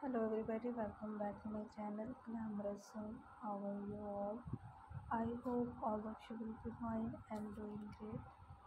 Hello everybody, welcome back to my channel Glamorous Zone. How are you all? I hope all of you will be fine and doing great.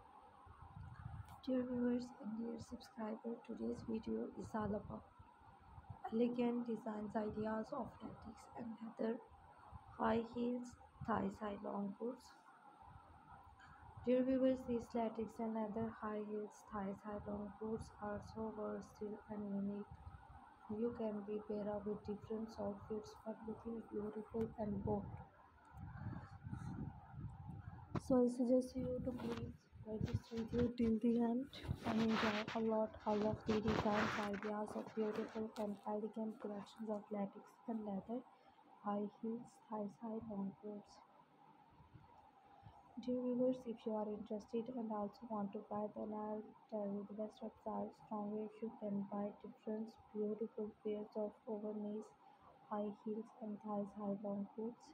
Dear viewers and dear subscriber, today's video is all about elegant designs ideas of latex and leather, high heels, thigh-high long boots. Dear viewers, these latex and leather high heels, thigh-high long boots are so versatile and unique. You can be pair up with different outfits for looking beautiful and bold. So I suggest you to please watch this video till the end and enjoy a lot all of the designs, ideas of beautiful and elegant collections of latex and leather, high heels, thigh-high long boots. Dear viewers, if you are interested and also want to buy, then I'll tell you the best websites from which you can buy different beautiful pairs of over knees, high heels and thigh-high long boots.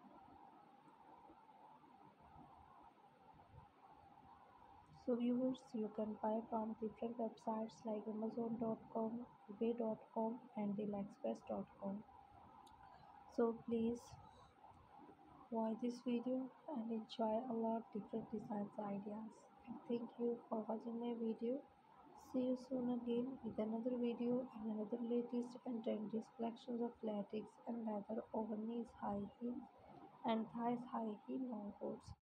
So viewers, you can buy from different websites like Amazon.com, eBay.com and DealExpress.com. So please watch this video and enjoy a lot different designs ideas. And thank you for watching my video. See you soon again with another video and another latest and trendiest collections of latex and leather over knees high heels and thighs high heel long coats.